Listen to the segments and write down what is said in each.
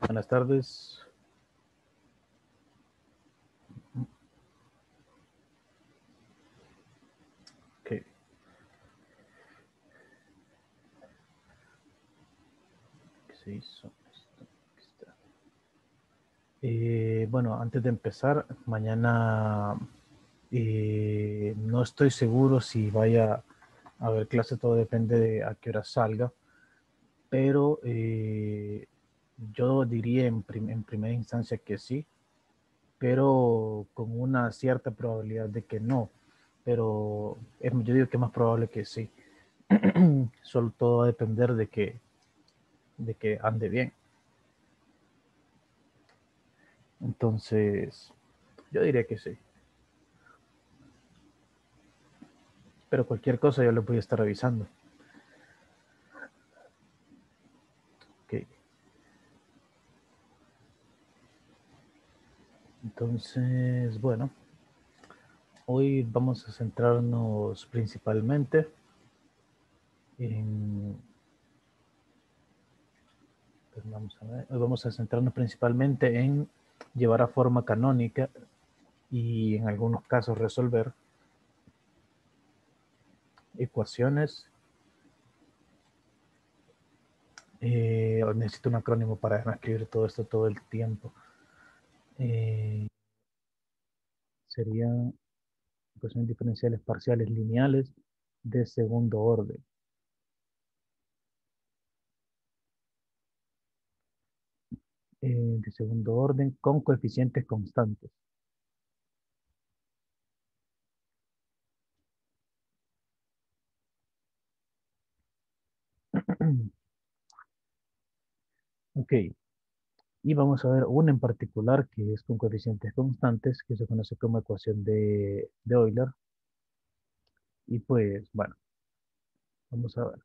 Buenas tardes. Okay. ¿Qué se hizo? Aquí está. Bueno, antes de empezar, mañana no estoy seguro si vaya a haber clase, todo depende de a qué hora salga, pero yo diría en primera instancia que sí, pero con una cierta probabilidad de que no, pero yo digo que es más probable que sí. Solo todo va a depender de que ande bien. Entonces, yo diría que sí. Pero cualquier cosa yo le voy a estar avisando. Ok. Entonces, bueno, hoy vamos a centrarnos principalmente en... pues vamos a ver, hoy vamos a centrarnos principalmente en llevar a forma canónica y en algunos casos resolver ecuaciones. Necesito un acrónimo para no escribir todo esto todo el tiempo. Serían ecuaciones diferenciales parciales lineales de segundo orden. De segundo orden con coeficientes constantes. Ok, y vamos a ver una en particular que es con coeficientes constantes, que se conoce como ecuación de Euler. Y pues, bueno, vamos a ver.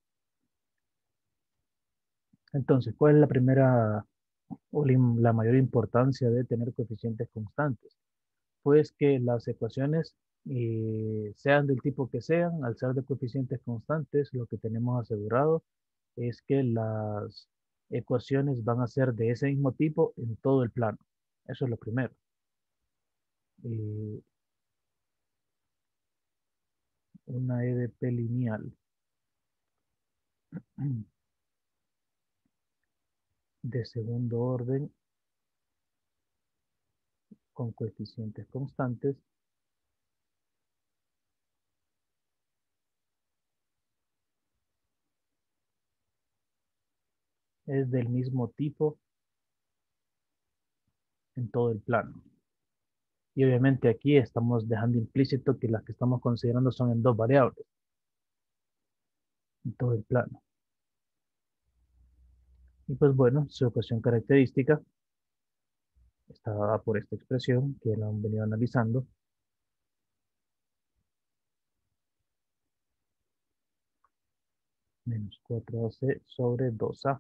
Entonces, ¿cuál es la primera o la mayor importancia de tener coeficientes constantes? Pues que las ecuaciones, sean del tipo que sean, al ser de coeficientes constantes, lo que tenemos asegurado es que las ecuaciones van a ser de ese mismo tipo en todo el plano. Eso es lo primero. Eh, una EDP lineal de segundo orden con coeficientes constantes es del mismo tipo en todo el plano. Y obviamente aquí estamos dejando implícito que las que estamos considerando son en dos variables, en todo el plano. Y pues bueno, su ecuación característica está dada por esta expresión que la han venido analizando. Menos 4ac sobre 2a.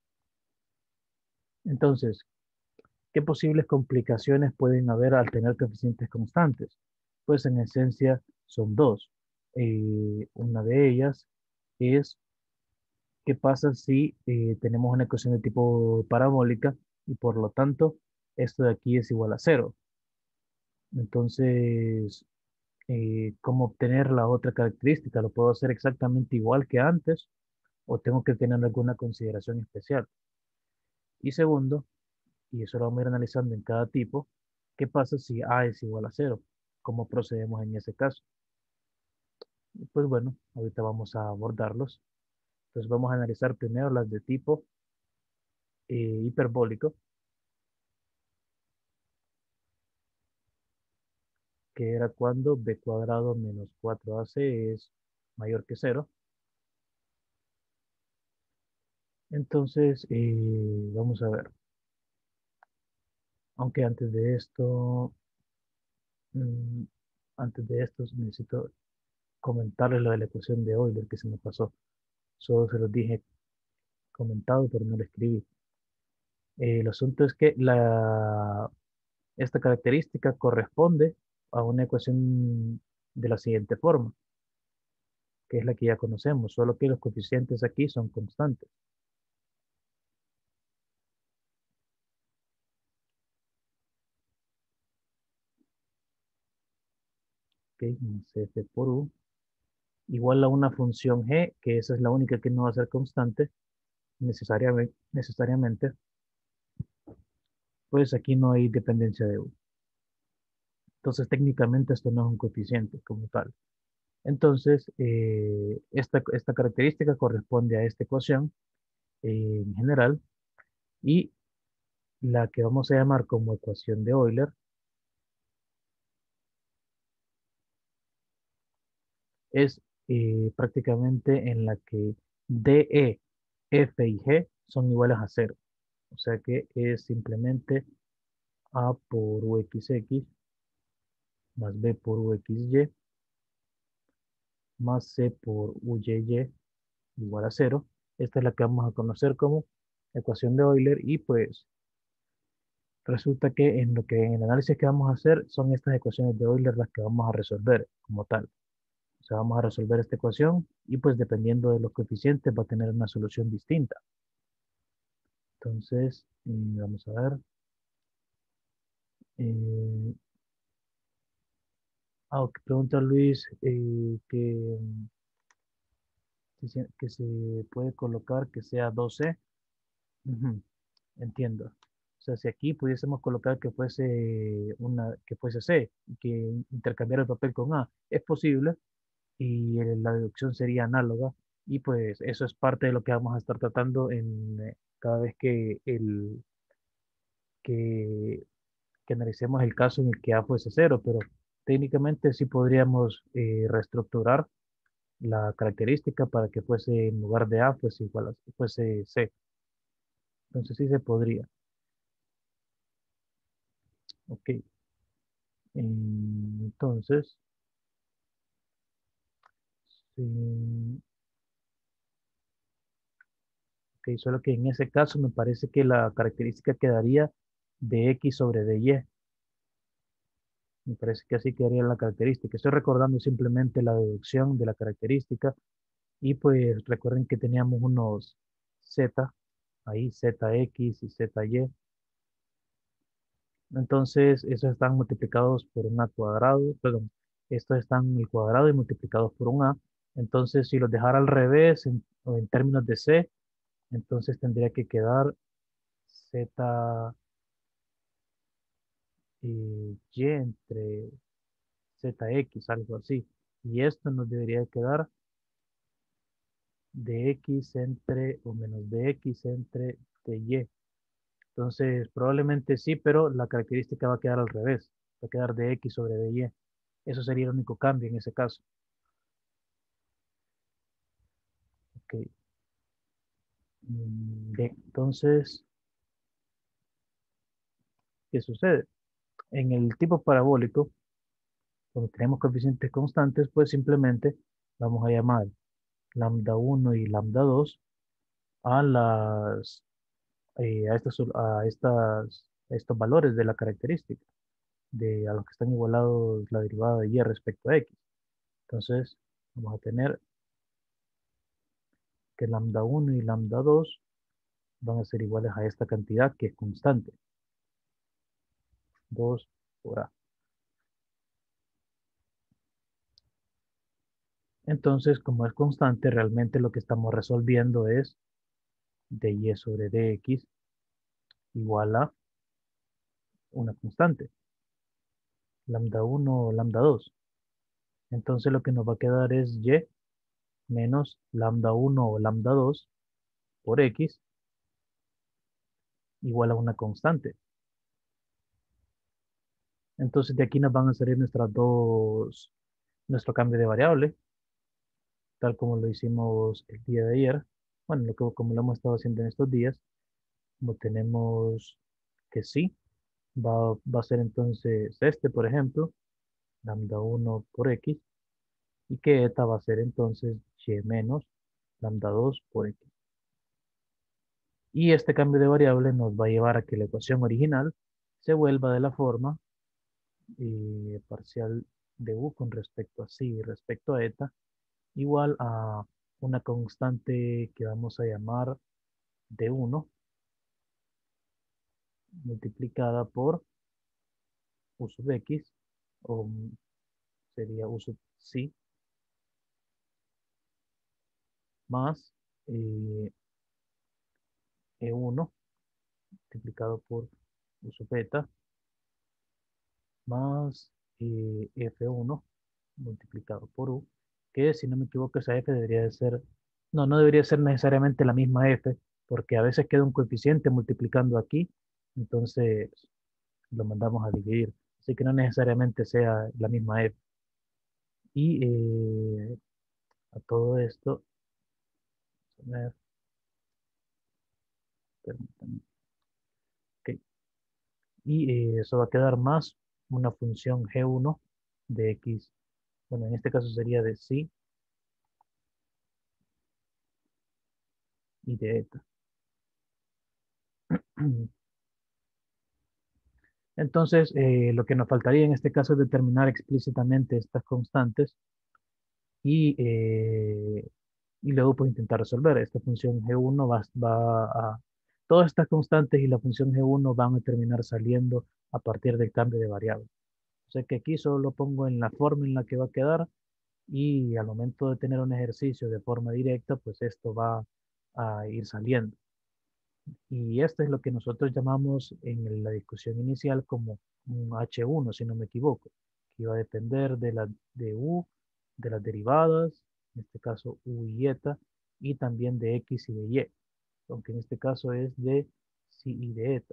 Entonces, ¿qué posibles complicaciones pueden haber al tener coeficientes constantes? Pues en esencia son dos. Una de ellas es qué pasa si tenemos una ecuación de tipo parabólica y por lo tanto esto de aquí es igual a cero. Entonces, ¿cómo obtener la otra característica? ¿Lo puedo hacer exactamente igual que antes o tengo que tener alguna consideración especial? Y segundo, y eso lo vamos a ir analizando en cada tipo, ¿qué pasa si A es igual a cero? ¿Cómo procedemos en ese caso? Y pues bueno, ahorita vamos a abordarlos. Entonces vamos a analizar primero las de tipo hiperbólico, que era cuando b cuadrado menos 4ac es mayor que cero. Entonces, vamos a ver. Aunque mm, antes de esto necesito comentarles lo de la ecuación de Euler que se me pasó. Solo se los dije comentado, pero no lo escribí. El asunto es que esta característica corresponde a una ecuación de la siguiente forma, que es la que ya conocemos, solo que los coeficientes aquí son constantes. ok, más f por u, igual a una función g, que esa es la única que no va a ser constante necesariamente, pues aquí no hay dependencia de u. Entonces técnicamente esto no es un coeficiente como tal. Entonces, esta característica corresponde a esta ecuación en general y la que vamos a llamar como ecuación de Euler es prácticamente en la que DE, F y G son iguales a cero. O sea que es simplemente A por UXX más B por UXY más C por UYY igual a cero. Esta es la que vamos a conocer como ecuación de Euler y pues resulta que en el análisis que vamos a hacer son estas ecuaciones de Euler las que vamos a resolver como tal. O sea, vamos a resolver esta ecuación y pues dependiendo de los coeficientes va a tener una solución distinta. Entonces, vamos a ver. Eh, ok, pregunta Luis que se puede colocar que sea 12. Ujú, entiendo. O sea, si aquí pudiésemos colocar que fuese C y que intercambiar el papel con A, es posible y la deducción sería análoga y pues eso es parte de lo que vamos a estar tratando en cada vez que, que analicemos el caso en el que A fuese cero, pero técnicamente sí podríamos reestructurar la característica para que fuese en lugar de A fuese C. Entonces sí se podría. Ok. Entonces, sí, ok, solo que en ese caso me parece que la característica quedaría de X sobre de Y. Me parece que así quedaría la característica. Estoy recordando simplemente la deducción de la característica y pues recuerden que teníamos unos Z, ahí ZX y ZY. Entonces, esos están multiplicados por un A cuadrado, perdón, estos están al cuadrado y multiplicados por un A. Entonces, si los dejara al revés o en términos de C, entonces tendría que quedar Z Y entre ZX, algo así. Y esto nos debería quedar de X entre o menos de X entre de Y. Entonces, probablemente sí, pero la característica va a quedar al revés. Va a quedar de X sobre de Y. Eso sería el único cambio en ese caso. Ok. Bien, entonces, ¿qué sucede? En el tipo parabólico, cuando tenemos coeficientes constantes, pues simplemente vamos a llamar lambda 1 y lambda 2 a a estos valores de la característica, a los que están igualados la derivada de y respecto a x. Entonces, vamos a tener que lambda 1 y lambda 2 van a ser iguales a esta cantidad que es constante, 2 por a. Entonces, como es constante, realmente lo que estamos resolviendo es de y sobre dx igual a una constante, lambda 1 o lambda 2. Entonces, lo que nos va a quedar es y menos lambda 1 o lambda 2 por x igual a una constante. Entonces de aquí nos van a salir nuestro cambio de variable, tal como lo hicimos el día de ayer. Bueno, como lo hemos estado haciendo en estos días, como tenemos que sí, va a ser entonces este, por ejemplo, lambda 1 por x, y que eta va a ser entonces y menos lambda 2 por x. Y este cambio de variable nos va a llevar a que la ecuación original se vuelva de la forma parcial de u con respecto a sí y respecto a eta, igual a una constante que vamos a llamar d1 multiplicada por u sub x, o sería U sub sí más eh, E1 multiplicado por U sub beta más F1 multiplicado por U, que si no me equivoco esa F debería de ser, no, no debería ser necesariamente la misma F, porque a veces queda un coeficiente multiplicando aquí, entonces lo mandamos a dividir, así que no necesariamente sea la misma F. Y a todo esto, a ver, permítanme, ok, y eso va a quedar más una función G1 de X, bueno, en este caso sería de sí y de eta. Entonces, lo que nos faltaría en este caso es determinar explícitamente estas constantes y, y luego pues intentar resolver. Esta función G1 va a... Todas estas constantes y la función G1 van a terminar saliendo a partir del cambio de variable. O sea que aquí solo lo pongo en la forma en la que va a quedar y al momento de tener un ejercicio de forma directa, pues esto va a ir saliendo. Y esto es lo que nosotros llamamos en la discusión inicial como un H1, si no me equivoco, que iba a depender de U, de las derivadas, en este caso U y eta, y también de X y de Y, aunque en este caso es de psi y de eta.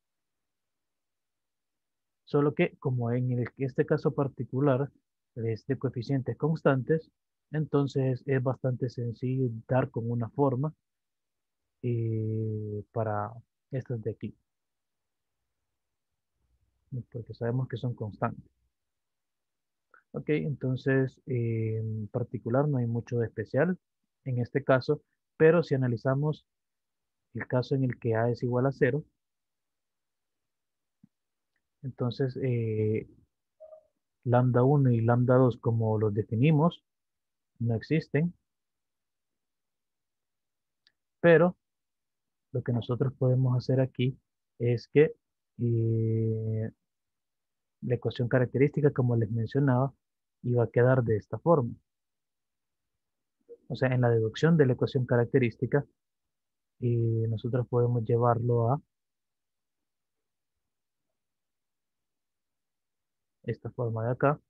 Solo que como en este caso particular es de coeficientes constantes, entonces es bastante sencillo dar con una forma para estas de aquí, porque sabemos que son constantes. Ok, entonces en particular no hay mucho de especial en este caso, pero si analizamos el caso en el que A es igual a cero, entonces lambda 1 y lambda 2 como los definimos no existen, pero lo que nosotros podemos hacer aquí es que eh, la ecuación característica, como les mencionaba, iba a quedar de esta forma. O sea, en la deducción de la ecuación característica, nosotros podemos llevarlo a esta forma de acá,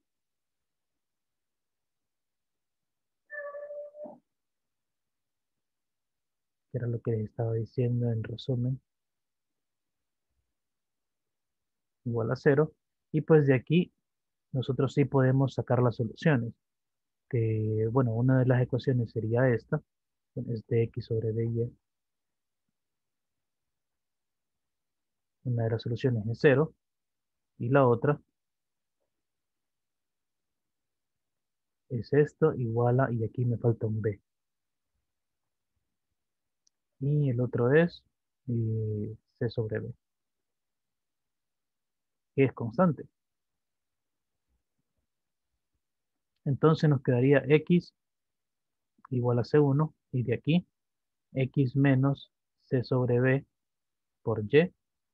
que era lo que les estaba diciendo en resumen, igual a cero. Y pues de aquí nosotros sí podemos sacar las soluciones. Que, bueno, una de las ecuaciones sería esta, es de x sobre dy. Una de las soluciones es cero y la otra es esto igual a, y aquí me falta un b. Y el otro es c sobre b, que es constante. Entonces nos quedaría x igual a c1 y de aquí x menos c sobre b por y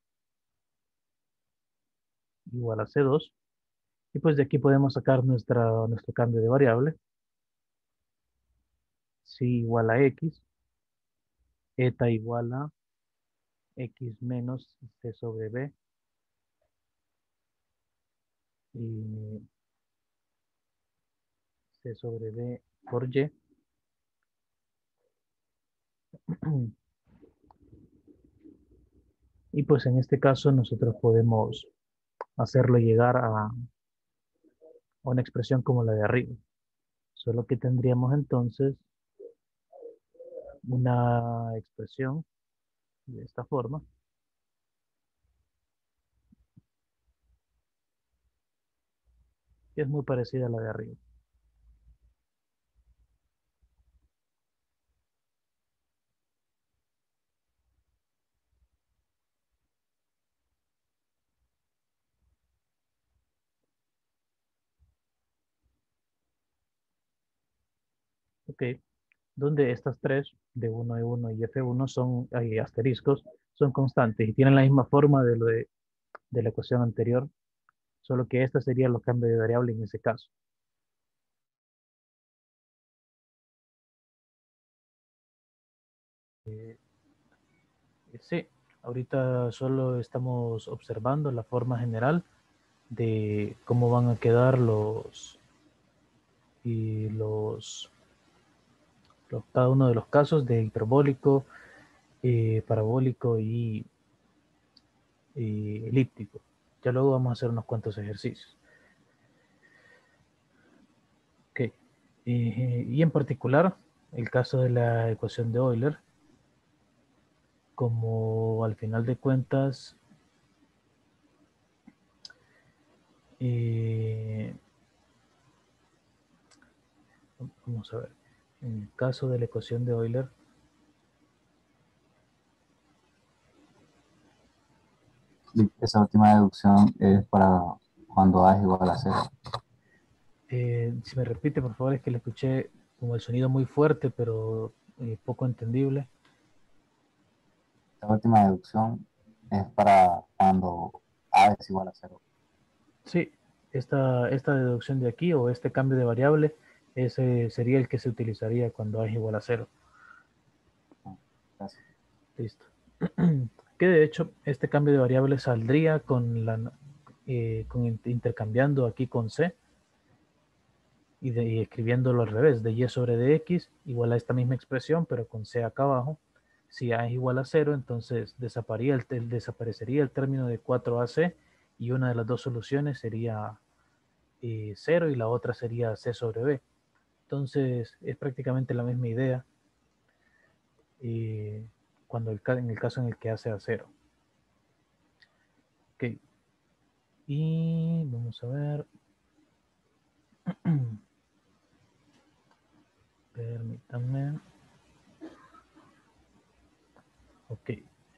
igual a c2. Y pues de aquí podemos sacar nuestro cambio de variable. Si igual a x, eta igual a x menos c sobre b y c sobre b por y. Y pues en este caso nosotros podemos hacerlo llegar a una expresión como la de arriba. Solo que tendríamos entonces una expresión de esta forma, que es muy parecida a la de arriba. Ok, donde estas tres, D1, E1 y F1, son asteriscos, son constantes y tienen la misma forma de la ecuación anterior, solo que esta sería los cambios de variable en ese caso. Sí, ahorita solo estamos observando la forma general de cómo van a quedar y cada uno de los casos de hiperbólico, parabólico y elíptico. Ya luego vamos a hacer unos cuantos ejercicios. Ok. Y en particular, el caso de la ecuación de Euler, como al final de cuentas, eh, vamos a ver, en el caso de la ecuación de Euler, Y esa última deducción es para cuando A es igual a cero. si me repite, por favor, es que le escuché como el sonido muy fuerte, pero poco entendible. Esa última deducción es para cuando A es igual a cero. Sí, esta deducción de aquí o este cambio de variable, ese sería el que se utilizaría cuando A es igual a cero. Gracias. Listo. Que de hecho, este cambio de variable saldría intercambiando aquí con C y escribiéndolo al revés, de y sobre dx igual a esta misma expresión, pero con C acá abajo. Si A es igual a cero, entonces desaparecería el término de 4AC y una de las dos soluciones sería 0 y la otra sería C sobre B. Entonces es prácticamente la misma idea en el caso en el que A sea cero. Ok, y vamos a ver. Permítanme. Ok.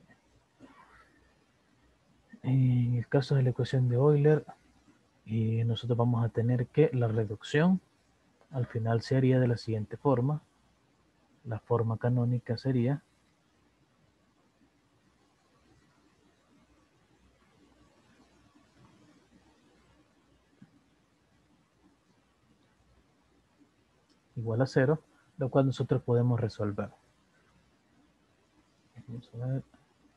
En el caso de la ecuación de Euler, nosotros vamos a tener que la reducción al final sería de la siguiente forma. La forma canónica sería igual a cero, lo cual nosotros podemos resolver. Vamos a ver.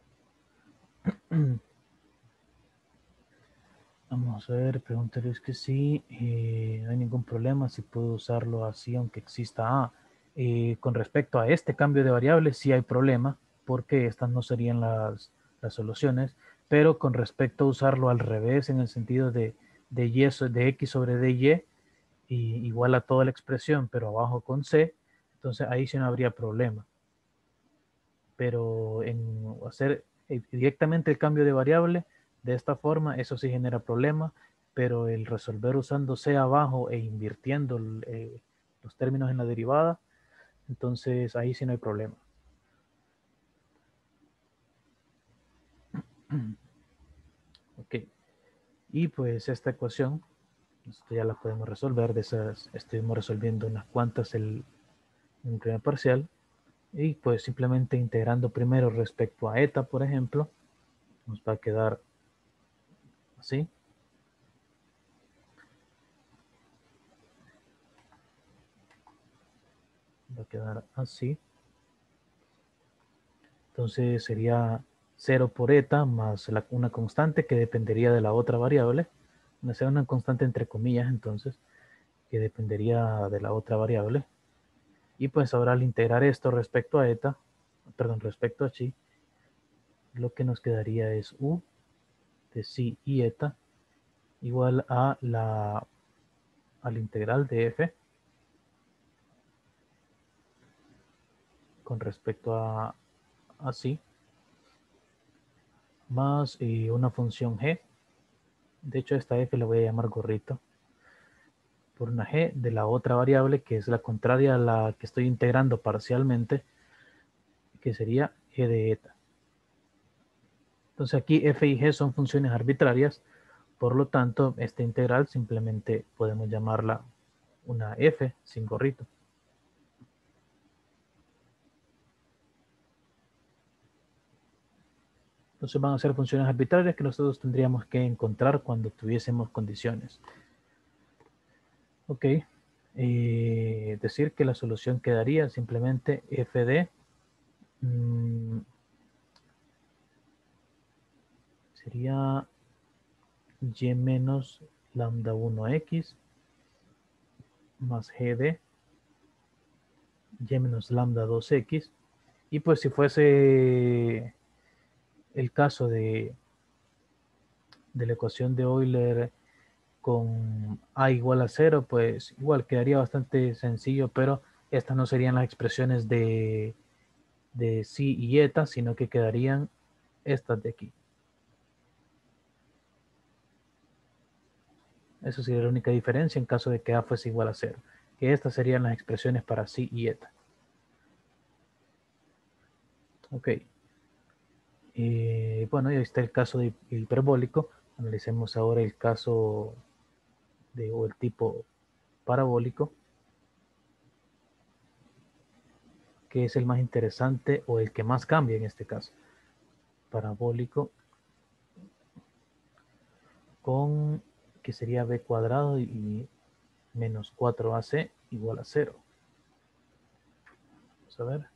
Vamos a ver, pregúntales que sí, no hay ningún problema si puedo usarlo así aunque exista A. Con respecto a este cambio de variables, sí hay problema, porque estas no serían las soluciones, pero con respecto a usarlo al revés, en el sentido de x sobre dy, igual a toda la expresión, pero abajo con c, entonces ahí sí no habría problema. Pero en hacer directamente el cambio de variable de esta forma, eso sí genera problema, pero el resolver usando C abajo e invirtiendo los términos en la derivada, entonces ahí sí no hay problema. Ok, y pues esta ecuación, esto ya la podemos resolver, de esas estuvimos resolviendo unas cuantas en primer parcial, y pues simplemente integrando primero respecto a eta, por ejemplo, nos va a quedar así. Va a quedar así. Entonces sería 0 por eta más una constante que dependería de la otra variable. No sea una constante entre comillas, entonces, que dependería de la otra variable. Y pues ahora al integrar esto respecto a eta, perdón, respecto a chi, lo que nos quedaría es u de si y eta igual a al integral de f con respecto a si más una función g. De hecho, esta f la voy a llamar gorrito por una g de la otra variable que es la contraria a la que estoy integrando parcialmente, que sería g de eta. Entonces aquí f y g son funciones arbitrarias, por lo tanto esta integral simplemente podemos llamarla una f sin gorrito. Entonces van a ser funciones arbitrarias que nosotros tendríamos que encontrar cuando tuviésemos condiciones. Ok, decir que la solución quedaría simplemente f de mm, sería y menos lambda 1x más g de y menos lambda 2x. Y pues si fuese el caso de la ecuación de Euler con a igual a cero, pues igual quedaría bastante sencillo, pero estas no serían las expresiones de psi y eta, sino que quedarían estas de aquí. Eso sería la única diferencia en caso de que a fuese igual a cero, que estas serían las expresiones para psi y eta. Ok. Bueno, ya está el caso de hiperbólico. Analicemos ahora el caso o el tipo parabólico, que es el más interesante o el que más cambia en este caso. Parabólico con que sería b cuadrado y menos 4ac igual a 0. Vamos a ver.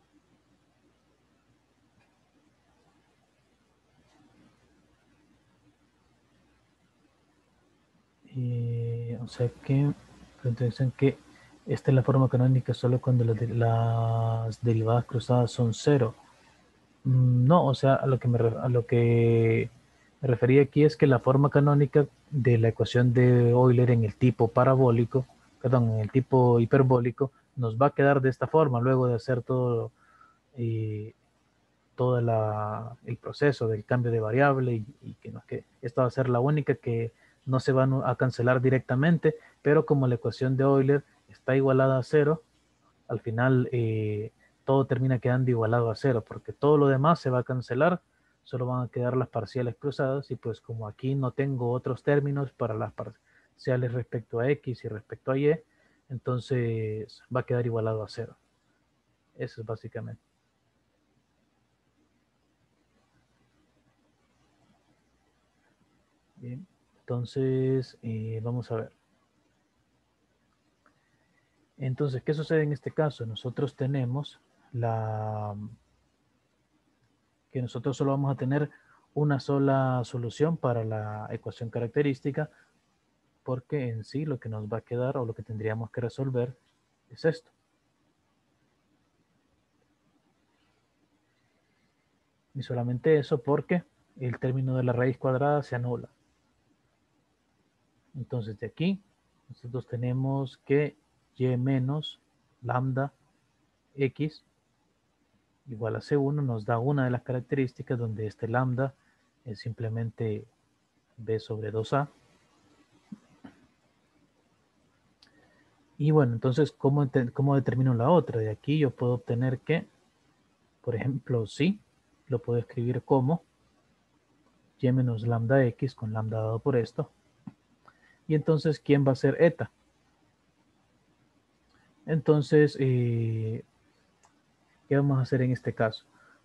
O sea que, entonces que esta es la forma canónica solo cuando las derivadas cruzadas son 0. No, o sea, a lo que me refería aquí es que la forma canónica de la ecuación de Euler en el tipo parabólico, perdón, en el tipo hiperbólico, nos va a quedar de esta forma luego de hacer eh, todo el proceso del cambio de variable y que esta va a ser la única que no se va a cancelar directamente, pero como la ecuación de Euler está igualada a cero, al final todo termina quedando igualado a cero, porque todo lo demás se va a cancelar, solo van a quedar las parciales cruzadas, y pues como aquí no tengo otros términos para las parciales respecto a x y respecto a y, entonces va a quedar igualado a cero. Eso es básicamente. Bien, entonces vamos a ver. Entonces, ¿qué sucede en este caso? Nosotros tenemos que nosotros solo vamos a tener una sola solución para la ecuación característica, porque en sí lo que nos va a quedar o lo que tendríamos que resolver es esto. Y solamente eso porque el término de la raíz cuadrada se anula. Entonces de aquí nosotros tenemos que y menos lambda x igual a C1 nos da una de las características donde este lambda es simplemente B sobre 2A. Y bueno, entonces, ¿cómo determino la otra? De aquí yo puedo obtener que, por ejemplo, sí, lo puedo escribir como y menos lambda x con lambda dado por esto. Y entonces, ¿quién va a ser eta? Entonces, ¿qué vamos a hacer en este caso?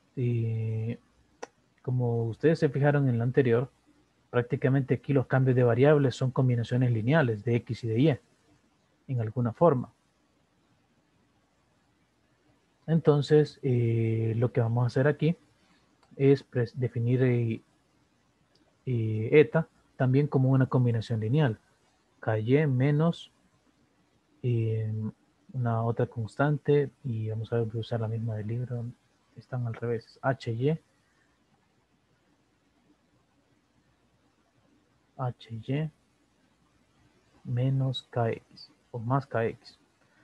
Como ustedes se fijaron en la anterior, prácticamente aquí los cambios de variables son combinaciones lineales de x y de y, en alguna forma. Entonces, lo que vamos a hacer aquí es definir eta también como una combinación lineal. KY menos una otra constante, y vamos a usar la misma del libro, están al revés, HY menos KX o más KX.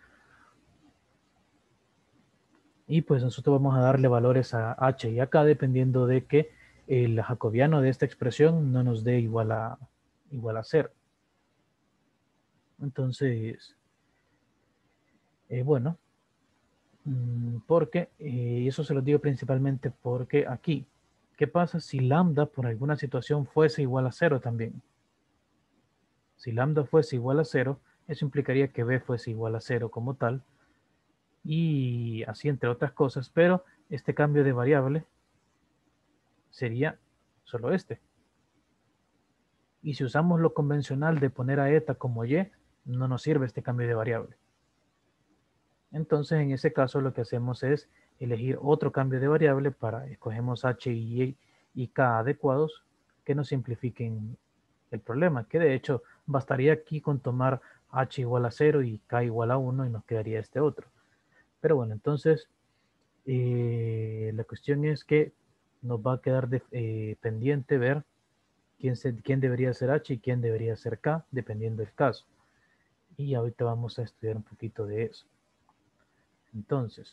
Y pues nosotros vamos a darle valores a H y a K dependiendo de que el jacobiano de esta expresión no nos dé igual a 0. Entonces, bueno, porque, y eso se lo digo principalmente porque aquí, ¿qué pasa si lambda por alguna situación fuese igual a 0 también? Si lambda fuese igual a 0, eso implicaría que b fuese igual a 0 como tal, y así entre otras cosas, pero este cambio de variable sería solo este. Y si usamos lo convencional de poner a eta como y, no nos sirve este cambio de variable. Entonces, en ese caso, lo que hacemos es elegir otro cambio de variable para escogemos h y k adecuados que nos simplifiquen el problema, que de hecho bastaría aquí con tomar h igual a 0 y k igual a 1 y nos quedaría este otro. Pero bueno, entonces la cuestión es que nos va a quedar pendiente ver quién debería ser h y quién debería ser k, dependiendo del caso. Y ahorita vamos a estudiar un poquito de eso. Entonces,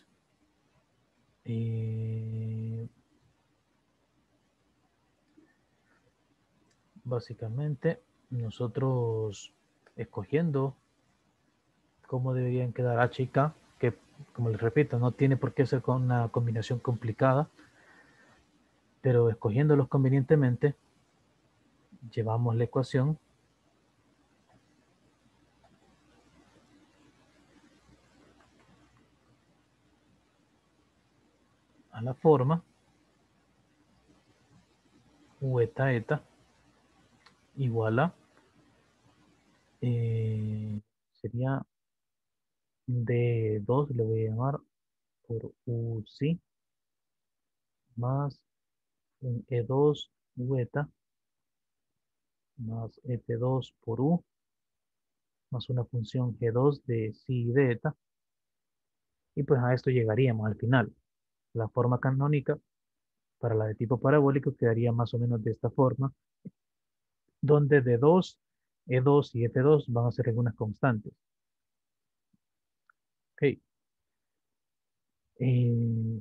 básicamente, nosotros escogiendo cómo deberían quedar H y K, que como les repito, no tiene por qué ser con una combinación complicada, pero escogiéndolos convenientemente, llevamos la ecuación a la forma u eta eta igual a, sería D2, le voy a llamar por UC, más un E2 u eta, más ET2 por U, más una función G2 de psi y de eta, y pues a esto llegaríamos al final. La forma canónica para la de tipo parabólico quedaría más o menos de esta forma, donde D2, E2 y F2 van a ser algunas constantes. Ok. Eh,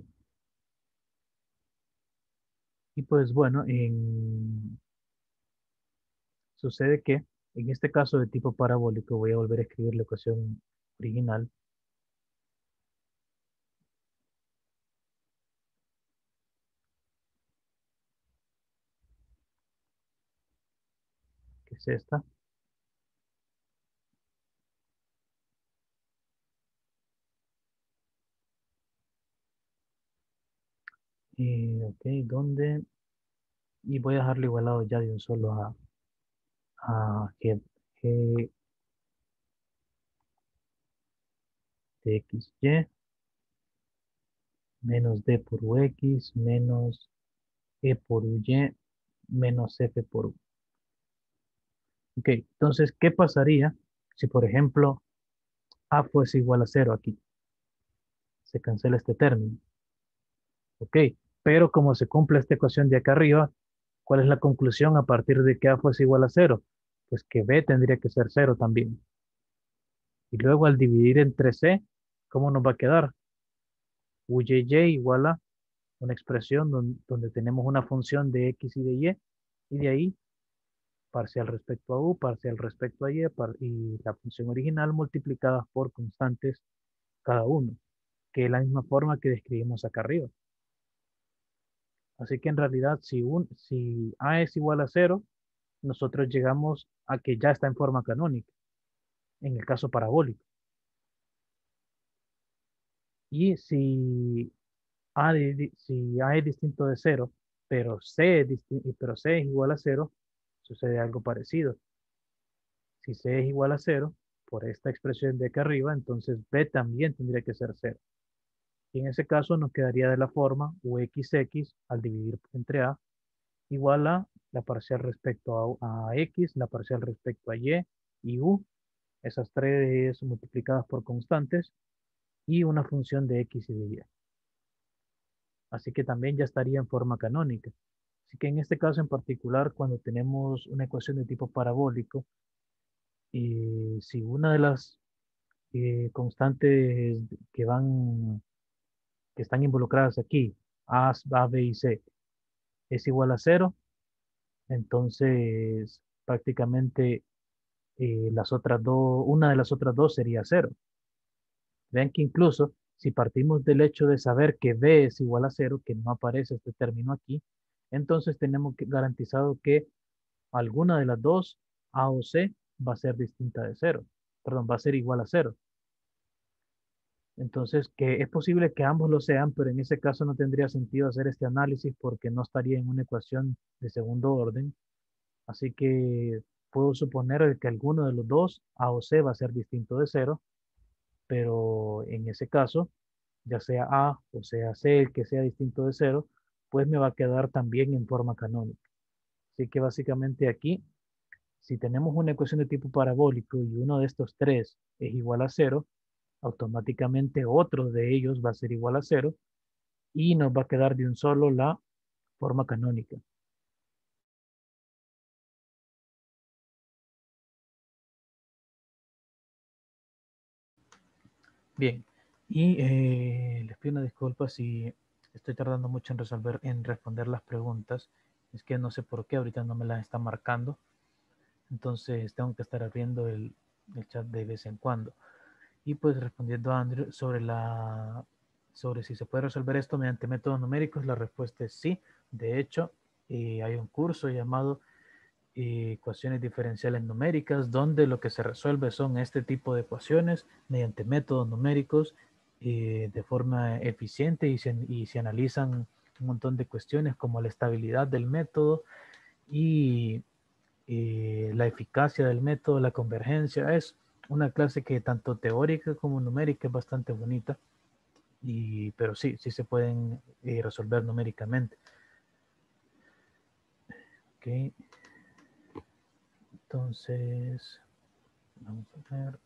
y pues bueno, sucede que en este caso de tipo parabólico voy a volver a escribir la ecuación original, que es esta. Ok, donde, y voy a dejarlo igualado ya de un solo a G de XY menos D por UX menos E por UY menos F por U. Ok, entonces, ¿qué pasaría si, por ejemplo, A fuese igual a 0 aquí? Se cancela este término. Ok, pero como se cumple esta ecuación de acá arriba, ¿cuál es la conclusión a partir de que A fuese igual a 0? Pues que B tendría que ser 0 también. Y luego al dividir entre C, ¿cómo nos va a quedar? UYY igual a una expresión donde tenemos una función de X y de Y de ahí parcial respecto a U, parcial respecto a y la función original multiplicadas por constantes cada uno, que es la misma forma que describimos acá arriba. Así que en realidad, si A es igual a 0, nosotros llegamos a que ya está en forma canónica, en el caso parabólico. Y si A es distinto de 0, pero C es igual a 0, sucede algo parecido. Si C es igual a 0, por esta expresión de acá arriba, entonces B también tendría que ser 0. Y en ese caso nos quedaría de la forma UXX al dividir entre A igual a la parcial respecto a X, la parcial respecto a y U, esas tres multiplicadas por constantes, y una función de X y de Y. Así que también ya estaría en forma canónica. Así que en este caso en particular, cuando tenemos una ecuación de tipo parabólico, si una de las constantes que que están involucradas aquí, A, B y C, es igual a 0, entonces prácticamente una de las otras dos sería 0. Vean que incluso si partimos del hecho de saber que B es igual a 0, que no aparece este término aquí, entonces tenemos garantizado que alguna de las dos, A o C, va a ser distinta de 0. Perdón, va a ser igual a 0. Entonces, que es posible que ambos lo sean, pero en ese caso no tendría sentido hacer este análisis porque no estaría en una ecuación de segundo orden. Así que puedo suponer que alguno de los dos, A o C, va a ser distinto de 0, pero en ese caso ya sea A o sea C, el que sea distinto de cero, pues me va a quedar también en forma canónica. Así que básicamente aquí, si tenemos una ecuación de tipo parabólico y uno de estos tres es igual a cero, automáticamente otro de ellos va a ser igual a cero y nos va a quedar de un solo la forma canónica. Bien, y les pido una disculpa si estoy tardando mucho en en responder las preguntas. Es que no sé por qué ahorita no me las está marcando. Entonces tengo que estar abriendo el chat de vez en cuando. Y pues respondiendo a Andrew sobre si se puede resolver esto mediante métodos numéricos, la respuesta es sí. De hecho, hay un curso llamado ecuaciones diferenciales numéricas, donde lo que se resuelve son este tipo de ecuaciones mediante métodos numéricos de forma eficiente y se analizan un montón de cuestiones como la estabilidad del método y la eficacia del método, la convergencia. Es una clase que tanto teórica como numérica es bastante bonita, pero sí, sí se pueden resolver numéricamente. Okay. Entonces, vamos a ver.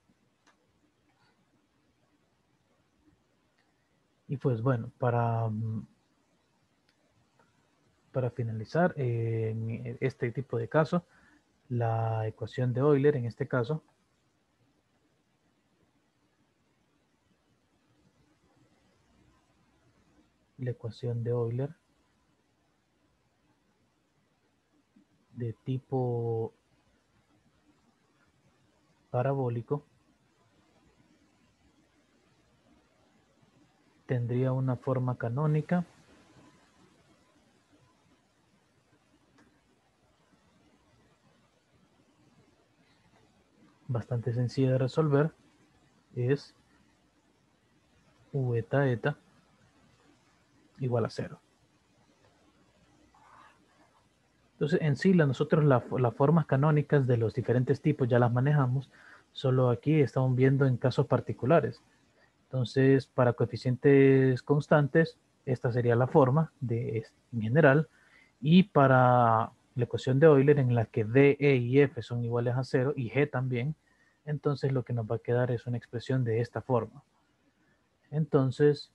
Y pues bueno, para finalizar en este tipo de caso, la ecuación de Euler en este caso, la ecuación de Euler de tipo parabólico tendría una forma canónica bastante sencilla de resolver, es v eta eta igual a cero. Entonces, en sí, nosotros las formas canónicas de los diferentes tipos ya las manejamos, solo aquí estamos viendo en casos particulares. Entonces, para coeficientes constantes, esta sería la forma en general. Y para la ecuación de Euler, en la que D, E y F son iguales a cero y G también, entonces lo que nos va a quedar es una expresión de esta forma. Entonces,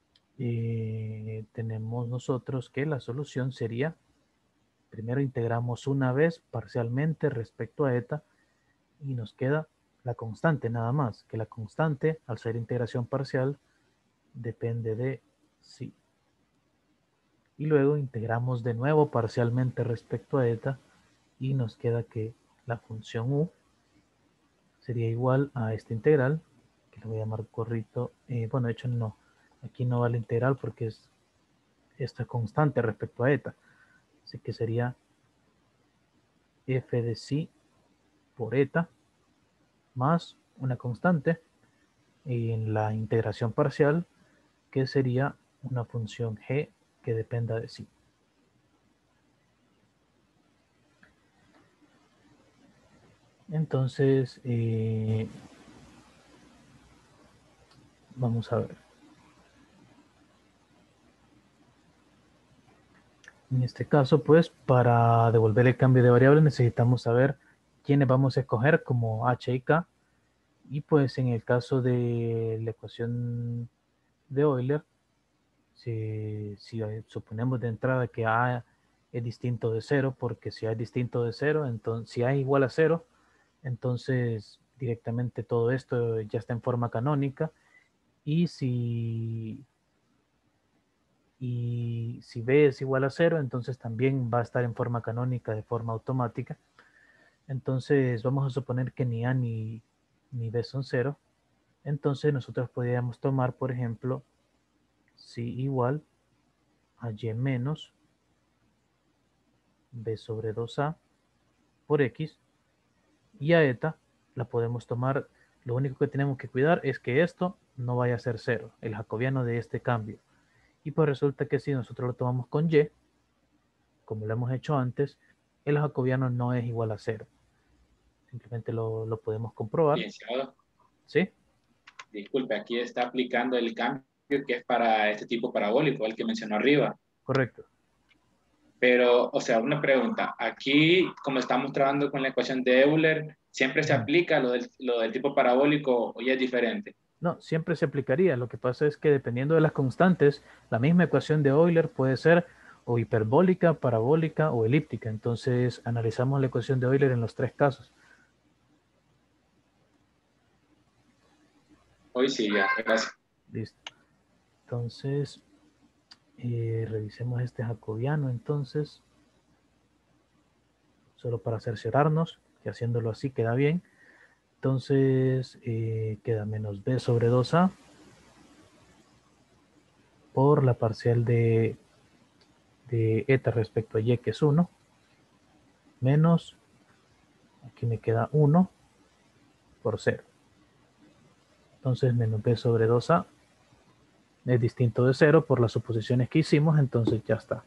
tenemos nosotros que la solución sería, primero integramos una vez parcialmente respecto a eta y nos queda la constante nada más, que la constante, al ser integración parcial, depende de sí. Y luego integramos de nuevo parcialmente respecto a eta y nos queda que la función u sería igual a esta integral, que le voy a llamar corrito. Bueno, de hecho no, aquí no va la integral porque es esta constante respecto a eta. Así que sería f de sí por eta más una constante en la integración parcial, que sería una función g que dependa de sí. Entonces, vamos a ver. En este caso, pues, para devolver el cambio de variable necesitamos saber quiénes vamos a escoger como h y k. Y pues en el caso de la ecuación de Euler, si suponemos de entrada que a es distinto de cero, porque si a es distinto de cero, entonces si a es igual a cero, entonces directamente todo esto ya está en forma canónica. Y si b es igual a cero, entonces también va a estar en forma canónica de forma automática. Entonces vamos a suponer que ni a ni b son cero. Entonces nosotros podríamos tomar, por ejemplo, si igual a y menos b sobre 2a por x, y a eta la podemos tomar. Lo único que tenemos que cuidar es que esto no vaya a ser cero, el jacobiano de este cambio. Y pues resulta que si nosotros lo tomamos con y, como lo hemos hecho antes, el jacobiano no es igual a cero. Simplemente lo podemos comprobar. Licenciado, ¿Sí? disculpe, aquí está aplicando el cambio que es para este tipo parabólico, el que mencionó arriba. Correcto. Pero, o sea, una pregunta. Aquí, como estamos trabajando con la ecuación de Euler, ¿siempre se Ujú. aplica lo del tipo parabólico o ya es diferente? No, siempre se aplicaría. Lo que pasa es que dependiendo de las constantes, la misma ecuación de Euler puede ser o hiperbólica, parabólica o elíptica. Entonces, analizamos la ecuación de Euler en los tres casos. Hoy sí, ya, gracias. Listo. Entonces, revisemos este jacobiano. Entonces, solo para cerciorarnos que haciéndolo así queda bien. Entonces, queda menos b sobre 2a por la parcial de eta respecto a y, que es 1, menos, aquí me queda 1 por 0. Entonces, menos b sobre 2a es distinto de 0 por las suposiciones que hicimos, entonces ya está.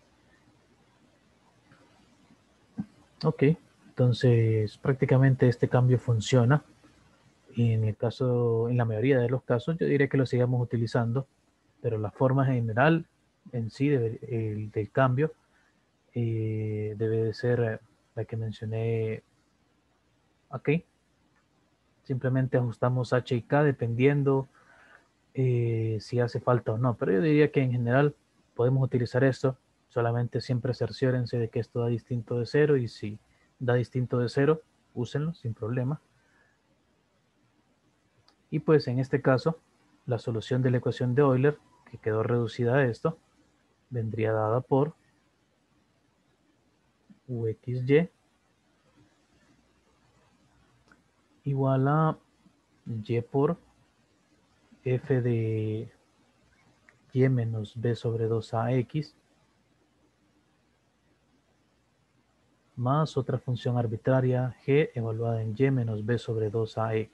Ok, entonces prácticamente este cambio funciona. Y en la mayoría de los casos, yo diría que lo sigamos utilizando, pero la forma general en sí del cambio debe de ser la que mencioné aquí. Simplemente ajustamos h y k dependiendo si hace falta o no. Pero yo diría que en general podemos utilizar esto. Solamente siempre cerciórense de que esto da distinto de cero, y si da distinto de cero, úsenlo sin problema. Y pues en este caso, la solución de la ecuación de Euler, que quedó reducida a esto, vendría dada por uxy igual a y por f de y menos b sobre 2ax más otra función arbitraria g evaluada en y menos b sobre 2ax.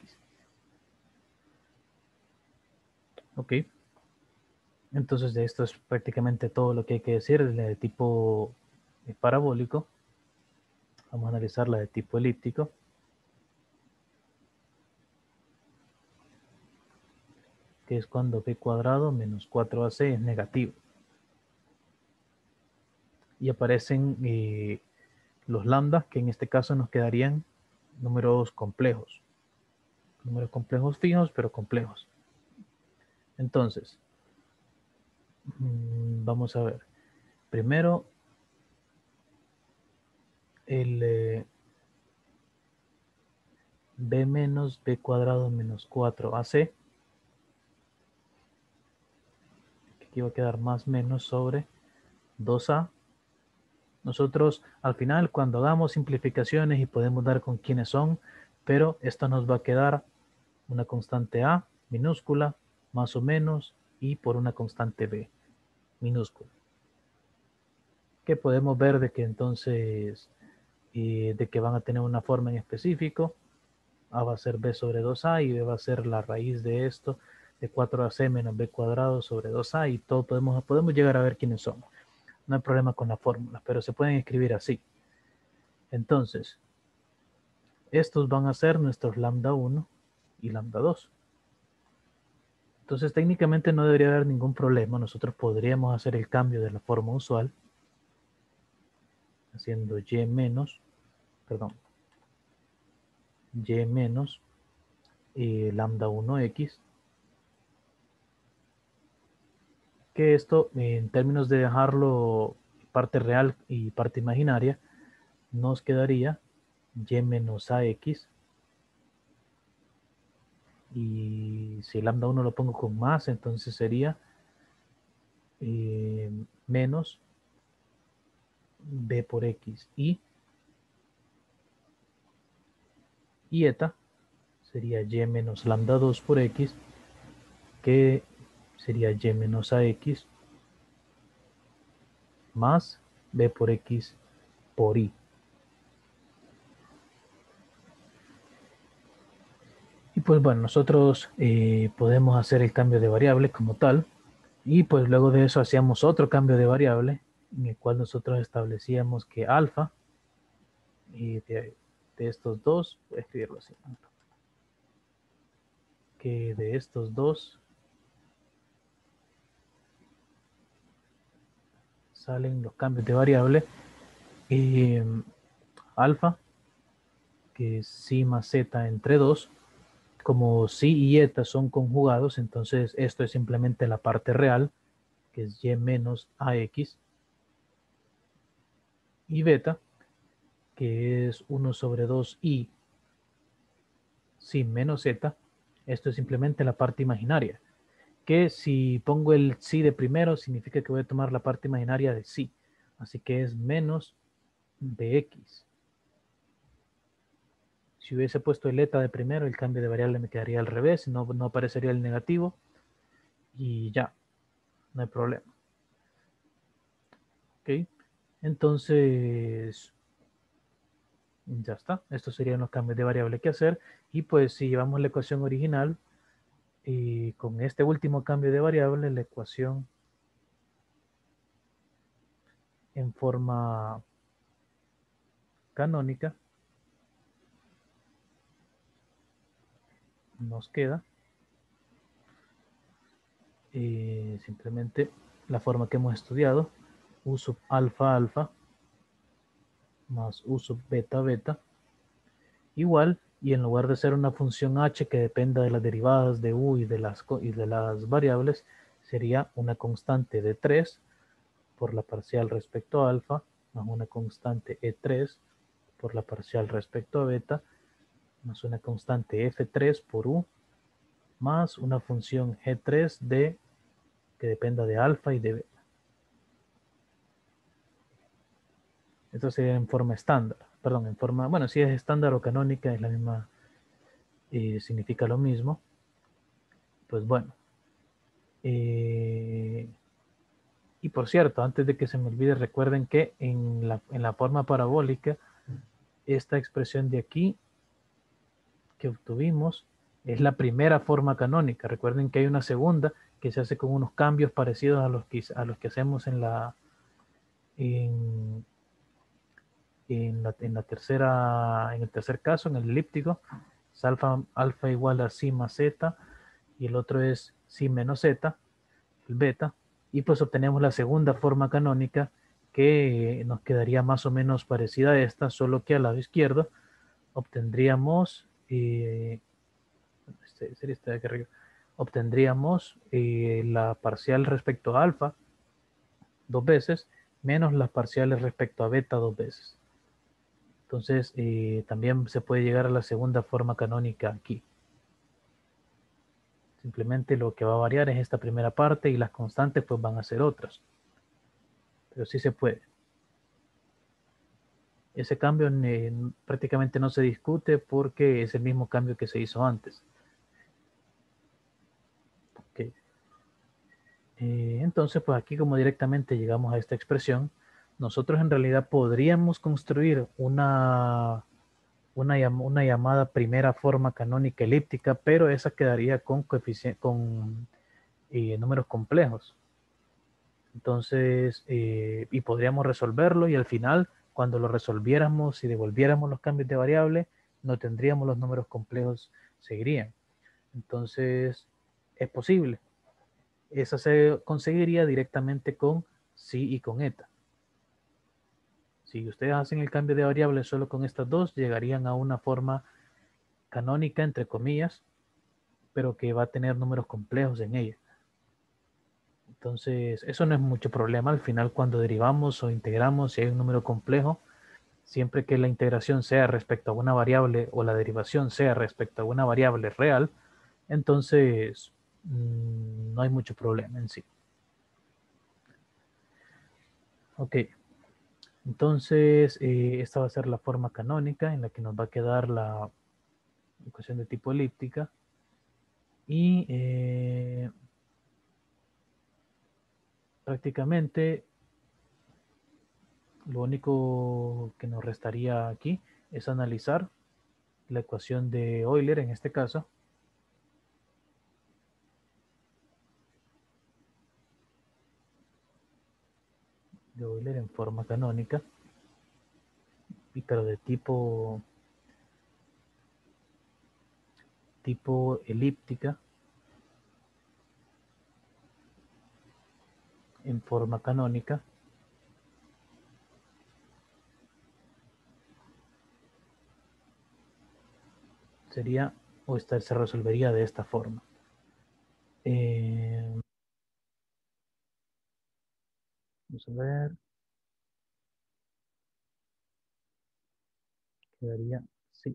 Ok, entonces de esto es prácticamente todo lo que hay que decir de tipo parabólico. Vamos a analizar la de tipo elíptico. Que es cuando b cuadrado menos 4ac es negativo. Y aparecen los lambda, que en este caso nos quedarían números complejos. Números complejos fijos, pero complejos. Entonces, vamos a ver. Primero, el b menos b cuadrado menos 4ac, que aquí va a quedar más menos sobre 2a. Nosotros al final, cuando hagamos simplificaciones, y podemos dar con quiénes son, pero esto nos va a quedar una constante a minúscula, más o menos, y por una constante b minúscula. Que podemos ver de que entonces, de que van a tener una forma en específico. A va a ser b sobre 2a y b va a ser la raíz de esto, de 4ac menos b cuadrado sobre 2a, y todo podemos llegar a ver quiénes son. No hay problema con la fórmula, pero se pueden escribir así. Entonces, estos van a ser nuestros lambda 1 y lambda 2. Entonces, técnicamente no debería haber ningún problema. Nosotros podríamos hacer el cambio de la forma usual, haciendo y menos, perdón, y menos lambda 1x, que esto, en términos de dejarlo parte real y parte imaginaria, nos quedaría y menos ax, y si lambda 1 lo pongo con más, entonces sería menos b por x, y eta sería y menos lambda 2 por x, que sería y menos ax más b por x por y. Y pues bueno, nosotros podemos hacer el cambio de variable como tal, y pues luego de eso hacíamos otro cambio de variable en el cual nosotros establecíamos que alfa de estos dos, voy a escribirlo así, que de estos dos salen los cambios de variable. Alfa, que es si más z entre 2. Como si y eta son conjugados, entonces esto es simplemente la parte real, que es y menos ax. Y beta, que es 1 sobre 2i si menos z. Esto es simplemente la parte imaginaria. Que si pongo el si de primero, significa que voy a tomar la parte imaginaria de si. Así que es menos bx. Si hubiese puesto el eta de primero, el cambio de variable me quedaría al revés, no aparecería el negativo. Y ya, no hay problema. ¿Ok? Entonces, ya está. Estos serían los cambios de variable que hacer. Y pues si llevamos la ecuación original, y con este último cambio de variable, la ecuación en forma canónica nos queda simplemente la forma que hemos estudiado, u sub alfa alfa más u sub beta beta igual, y en lugar de ser una función h que dependa de las derivadas de u y de las variables, sería una constante de 3 por la parcial respecto a alfa, más una constante E3 por la parcial respecto a beta, más una constante F3 por U, más una función G3 que dependa de alfa y de beta. Esto sería en forma estándar, perdón, en forma, bueno, si es estándar o canónica, es la misma, significa lo mismo. Pues bueno. Y por cierto, antes de que se me olvide, recuerden que en la forma parabólica, esta expresión de aquí que obtuvimos es la primera forma canónica. Recuerden que hay una segunda que se hace con unos cambios parecidos a los que hacemos en, en el tercer caso, en el elíptico. Es alfa igual a si más z y el otro es si menos z, el beta. Y pues obtenemos la segunda forma canónica que nos quedaría más o menos parecida a esta, solo que al lado izquierdo obtendríamos sería esta de aquí arriba. Obtendríamos la parcial respecto a alfa 2 veces menos las parciales respecto a beta 2 veces. Entonces también se puede llegar a la segunda forma canónica aquí. Simplemente lo que va a variar es esta primera parte y las constantes pues van a ser otras. Pero sí se puede. Ese cambio prácticamente no se discute porque es el mismo cambio que se hizo antes. Okay. Entonces, pues aquí como directamente llegamos a esta expresión, nosotros en realidad podríamos construir una llamada primera forma canónica elíptica, pero esa quedaría con números complejos. Entonces, y podríamos resolverlo y al final, cuando lo resolviéramos y devolviéramos los cambios de variable, no tendríamos los números complejos, seguirían. Entonces, es posible. Esa se conseguiría directamente con si y con eta. Si ustedes hacen el cambio de variables solo con estas dos, llegarían a una forma canónica, entre comillas, pero que va a tener números complejos en ella. Entonces, eso no es mucho problema. Al final, cuando derivamos o integramos, si hay un número complejo, siempre que la integración sea respecto a una variable o la derivación sea respecto a una variable real, entonces no hay mucho problema en sí. Ok. Entonces, esta va a ser la forma canónica en la que nos va a quedar la ecuación de tipo elíptica. Y prácticamente lo único que nos restaría aquí es analizar la ecuación de Euler en este caso. De Euler en forma canónica, pero de tipo elíptica en forma canónica. sería, o esta se resolvería de esta forma. Vamos a ver, quedaría así.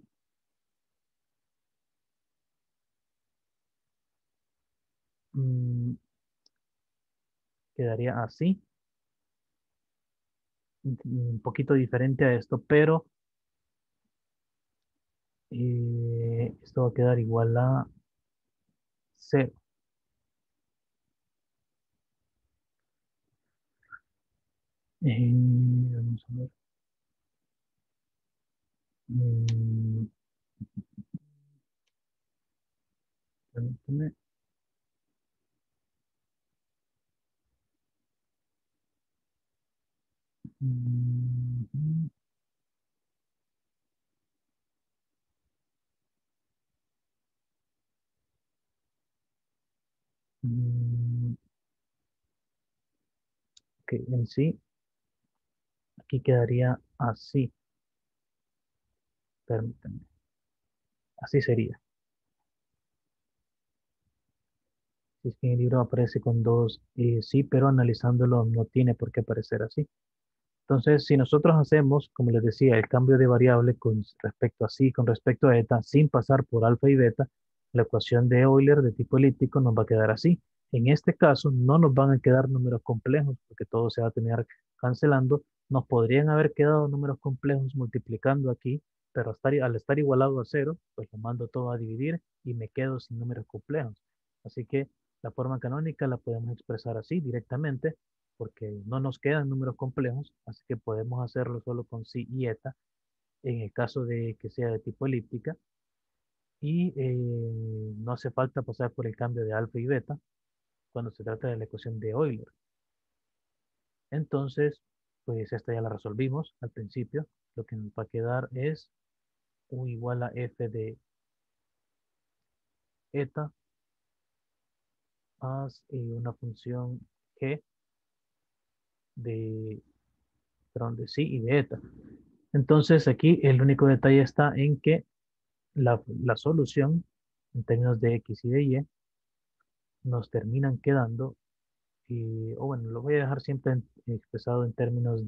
Quedaría así, un poquito diferente a esto, pero esto va a quedar igual a 0. Vamos a ver. Mm, Permíteme. Mm, mm, ok, en sí, aquí quedaría así. Permítame. Así sería. Si es que en el libro aparece con dos, sí, pero analizándolo no tiene por qué aparecer así. Entonces, si nosotros hacemos, como les decía, el cambio de variable con respecto a sí, con respecto a eta, sin pasar por alfa y beta, la ecuación de Euler de tipo elíptico nos va a quedar así. En este caso, no nos van a quedar números complejos, porque todo se va a terminar cancelando. Nos podrían haber quedado números complejos multiplicando aquí, pero al estar igualado a 0, pues lo mando todo a dividir y me quedo sin números complejos. Así que la forma canónica la podemos expresar así directamente porque no nos quedan números complejos, así que podemos hacerlo solo con psi y eta en el caso de que sea de tipo elíptica y no hace falta pasar por el cambio de alfa y beta cuando se trata de la ecuación de Euler. Entonces, pues esta ya la resolvimos al principio. Lo que nos va a quedar es U igual a f de eta más una función g de, perdón, de psi y de eta. Entonces aquí el único detalle está en que la solución en términos de X y de Y nos terminan quedando, o bueno, lo voy a dejar siempre expresado en términos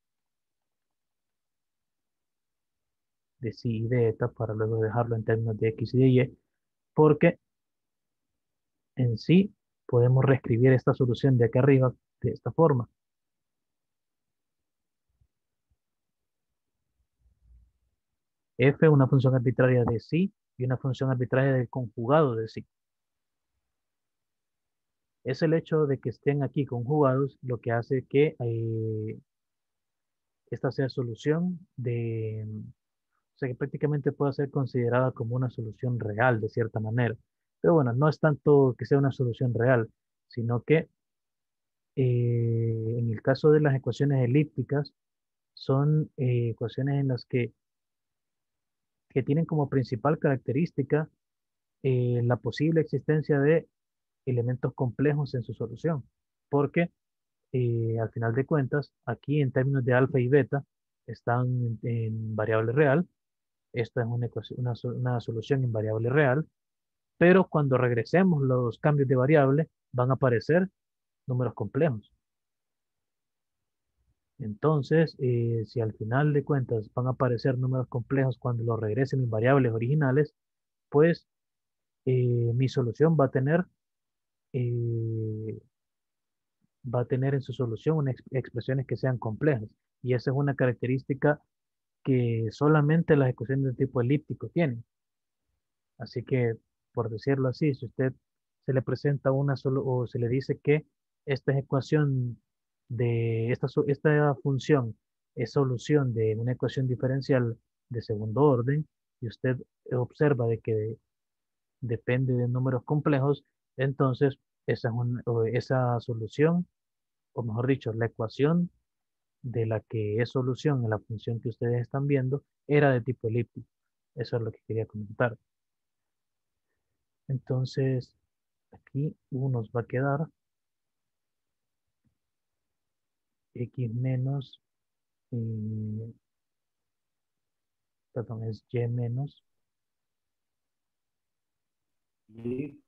de psi y de eta para luego dejarlo en términos de X y de Y, porque en sí podemos reescribir esta solución de acá arriba de esta forma. F, una función arbitraria de psi y una función arbitraria del conjugado de psi. Es el hecho de que estén aquí conjugados lo que hace que esta sea solución o sea que prácticamente puede ser considerada como una solución real de cierta manera. Pero bueno, no es tanto que sea una solución real, sino que en el caso de las ecuaciones elípticas, son ecuaciones en las que tienen como principal característica la posible existencia de elementos complejos en su solución. Porque al final de cuentas, aquí en términos de alfa y beta, están en variable real. Esta es una solución en variable real, pero cuando regresemos los cambios de variable, van a aparecer números complejos. Entonces, si al final de cuentas van a aparecer números complejos cuando los regresen mis variables originales, pues mi solución eh, va a tener en su solución expresiones que sean complejas. Y esa es una característica que solamente las ecuaciones de tipo elíptico tienen. Así que, por decirlo así, si usted se le presenta una solo o se le dice que esta ecuación de esta función es solución de una ecuación diferencial de segundo orden y usted observa de que depende de números complejos, entonces esa solución, o mejor dicho, la ecuación de la que es solución en la función que ustedes están viendo era de tipo elíptico. Eso es lo que quería comentar. Entonces, aquí U nos va a quedar X menos, perdón, es Y menos Y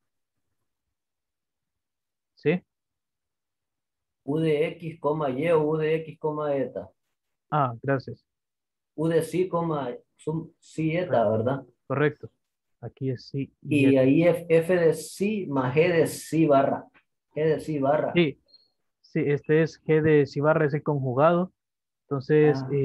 ¿Sí? U de X, coma Y o U de X, coma eta. Ah, gracias. U de sí, coma, sí, eta, Correcto. ¿verdad? Correcto. Aquí es sí y Y eta. ahí F de sí más G de sí barra. G de sí barra. Sí, sí, este es G de si barra es el conjugado. Entonces, Ah,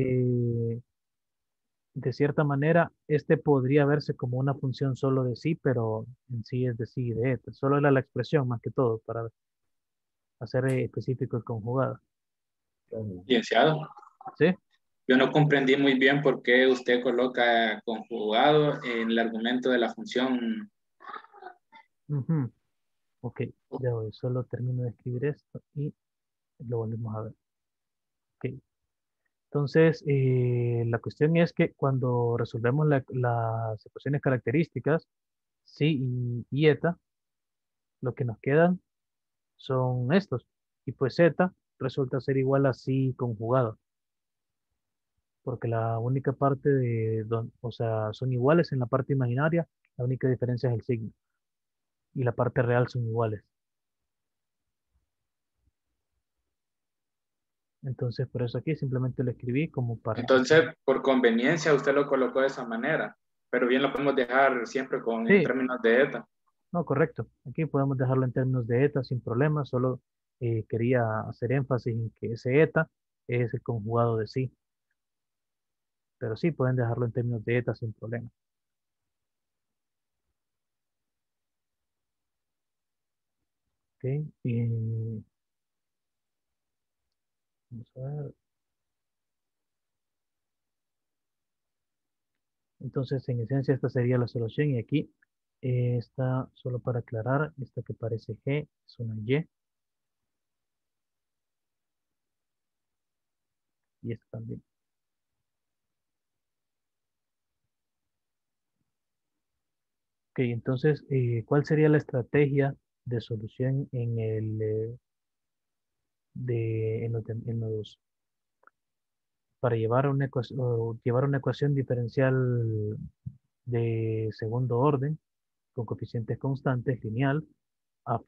de cierta manera, este podría verse como una función solo de sí, pero en sí es de sí y de eta. Solo era la expresión más que todo para hacer específico el conjugado. bueno. Licenciado, ¿Sí? yo no comprendí muy bien por qué usted coloca conjugado en el argumento de la función. Ujú. Ok, ya voy. Solo termino de escribir esto y lo volvemos a ver. Ok. Entonces, la cuestión es que cuando resolvemos las ecuaciones características, sí y eta, lo que nos quedan son estos. Y pues z resulta ser igual a sí conjugado, porque la única parte o sea, son iguales en la parte imaginaria, la única diferencia es el signo. Y la parte real son iguales. Entonces, por eso aquí simplemente lo escribí como para que Entonces, quede. por conveniencia, usted lo colocó de esa manera, pero bien lo podemos dejar siempre en Sí, términos de eta. no, correcto. Aquí podemos dejarlo en términos de eta sin problema. Solo quería hacer énfasis en que ese eta es el conjugado de sí. Pero sí, pueden dejarlo en términos de eta sin problema. Ok. Vamos a ver. Entonces, en esencia, esta sería la solución. Y aquí está, solo para aclarar, esta que parece G es una y esta también. Ok, entonces, ¿cuál sería la estrategia de solución en los para llevar una ecuación diferencial de segundo orden con coeficientes constantes, lineal, a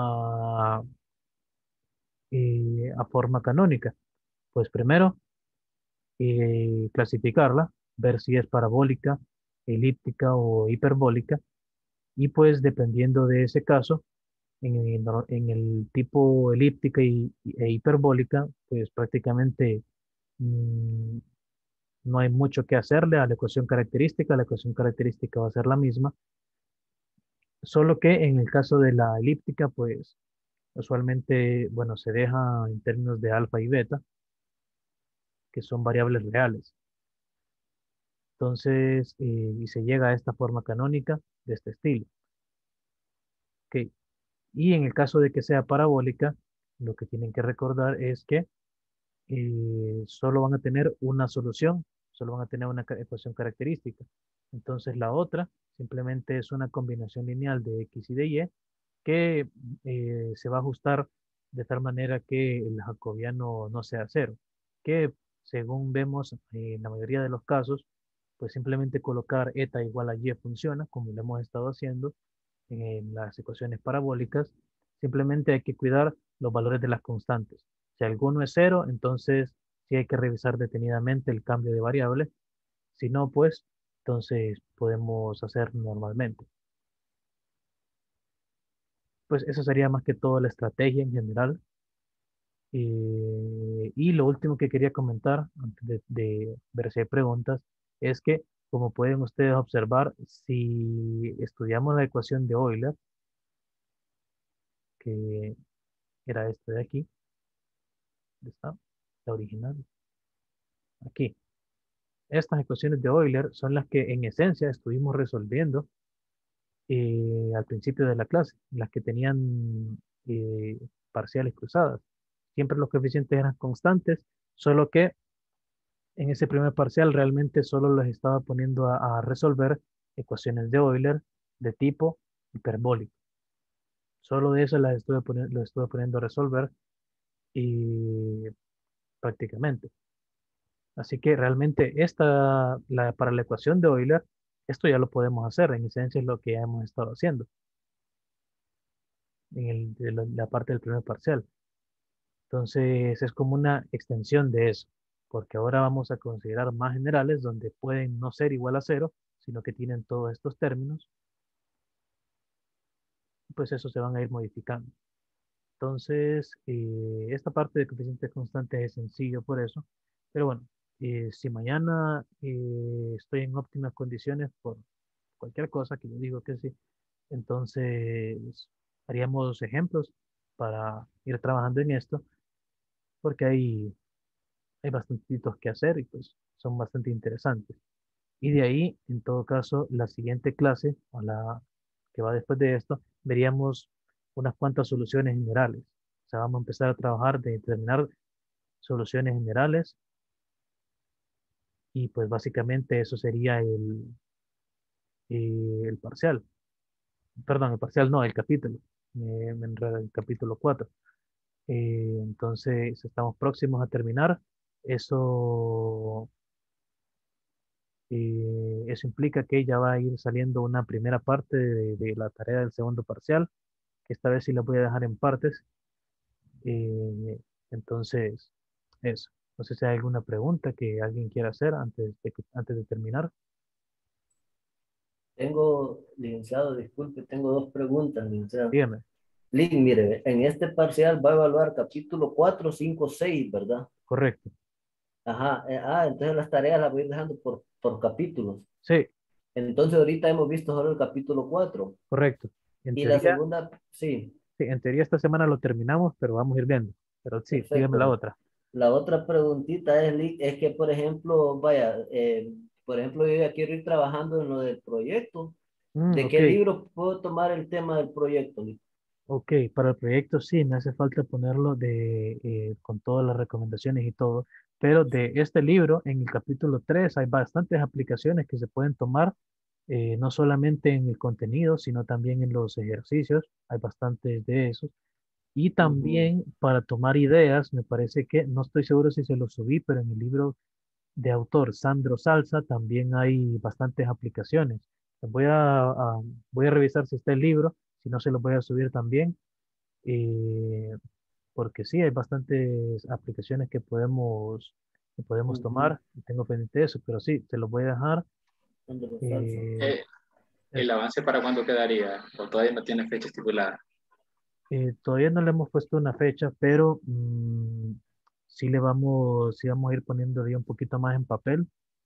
forma canónica? Pues primero, clasificarla, ver si es parabólica, elíptica o hiperbólica, y pues dependiendo de ese caso, en el tipo elíptica e hiperbólica, pues prácticamente mm, no hay mucho que hacerle a la ecuación característica va a ser la misma, solo que en el caso de la elíptica, pues usualmente, bueno, se deja en términos de alfa y beta, que son variables reales. Entonces, y se llega a esta forma canónica de este estilo. Ok. Y en el caso de que sea parabólica, lo que tienen que recordar es que solo van a tener una solución, solo van a tener una ecuación característica. Entonces la otra simplemente es una combinación lineal de x y de y que se va a ajustar de tal manera que el jacobiano no sea cero, que según vemos en la mayoría de los casos, pues simplemente colocar eta igual a y funciona, como lo hemos estado haciendo en las ecuaciones parabólicas. Simplemente hay que cuidar los valores de las constantes. Si alguno es cero, entonces sí hay que revisar detenidamente el cambio de variable. Si no, pues entonces podemos hacer normalmente. Pues eso sería más que todo la estrategia en general. Y lo último que quería comentar, antes de ver si hay preguntas, es que, como pueden ustedes observar, si estudiamos la ecuación de Euler, que era esta de aquí, ¿dónde está? La original, aquí. Estas ecuaciones de Euler son las que en esencia estuvimos resolviendo al principio de la clase, las que tenían parciales cruzadas. Siempre los coeficientes eran constantes, solo que en ese primer parcial realmente solo los estaba poniendo a resolver ecuaciones de Euler de tipo hiperbólico. Solo de eso lo estuve poniendo a resolver y prácticamente. Así que realmente para la ecuación de Euler, esto ya lo podemos hacer. En esencia es lo que ya hemos estado haciendo. de la parte del primer parcial. Entonces es como una extensión de eso, porque ahora vamos a considerar más generales donde pueden no ser igual a cero, sino que tienen todos estos términos, pues eso se van a ir modificando. Entonces, esta parte de coeficientes constantes es sencillo por eso, pero bueno, si mañana estoy en óptimas condiciones por cualquier cosa, que yo digo que sí, entonces haríamos ejemplos para ir trabajando en esto, porque hay bastantitos que hacer y pues son bastante interesantes. Y de ahí, en todo caso, la siguiente clase, o la que va después de esto, veríamos unas cuantas soluciones generales. O sea, vamos a empezar a trabajar de determinar soluciones generales y pues básicamente eso sería el parcial. Perdón, el parcial no, el capítulo. Me enredo el capítulo 4. Entonces, estamos próximos a terminar. Eso eso implica que ya va a ir saliendo una primera parte de la tarea del segundo parcial, que esta vez sí la voy a dejar en partes. Eh, entonces, eso. No sé si hay alguna pregunta que alguien quiera hacer antes de terminar. Tengo, licenciado, disculpe, tengo dos preguntas, licenciado. Dígame. Link, mire, en este parcial va a evaluar capítulo 4, 5, 6, ¿verdad? Correcto. Ajá, entonces las tareas las voy a ir dejando por capítulos. Sí, Entonces ahorita hemos visto solo el capítulo 4. correcto. En Y la teoría, segunda, sí, sí, en teoría esta semana lo terminamos, pero vamos a ir viendo. Pero sí, dígame la perfecto. otra. La otra preguntita es, Link, es que, por ejemplo, vaya, por ejemplo, yo ya quiero ir trabajando en lo del proyecto. ¿De Ok. qué libro puedo tomar el tema del proyecto, Link? Ok, para el proyecto sí, me hace falta ponerlo con todas las recomendaciones y todo, pero de este libro, en el capítulo 3 hay bastantes aplicaciones que se pueden tomar, no solamente en el contenido, sino también en los ejercicios, hay bastantes de esos. Y Ujú. también para tomar ideas, me parece que, no estoy seguro si se lo subí, pero en el libro de autor Sandro Salsa también hay bastantes aplicaciones. Voy a revisar si está el libro, si no se lo voy a subir también, eh, porque sí, hay bastantes aplicaciones que podemos Ujú. tomar. Y tengo pendiente de eso, pero sí, se los voy a dejar. Ándale, salsa. eh, Eh, ¿El eso. avance para cuándo quedaría? ¿O todavía no tiene fecha estipulada? Todavía no le hemos puesto una fecha, pero sí vamos a ir poniendo un poquito más en papel.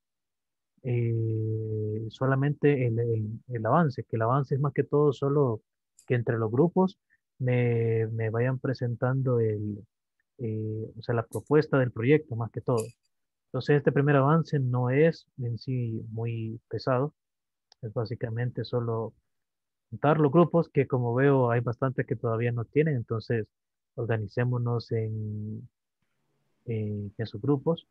Solamente el avance, que el avance es más que todo solo que entre los grupos me vayan presentando o sea, la propuesta del proyecto más que todo. Entonces, este primer avance no es en sí muy pesado, es básicamente solo juntar los grupos, que como veo hay bastantes que todavía no tienen, entonces organicémonos en sus grupos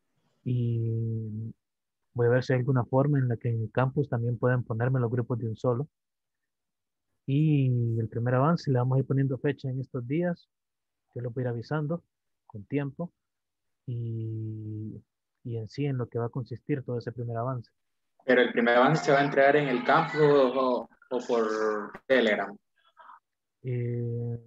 y voy a ver si hay alguna forma en la que en el campus también puedan ponerme los grupos de un solo. Y el primer avance le vamos a ir poniendo fecha en estos días, yo lo voy a ir avisando con tiempo y, y en sí en lo que va a consistir todo ese primer avance. Pero el primer avance se va a entregar en el campus o por Telegram. Eh,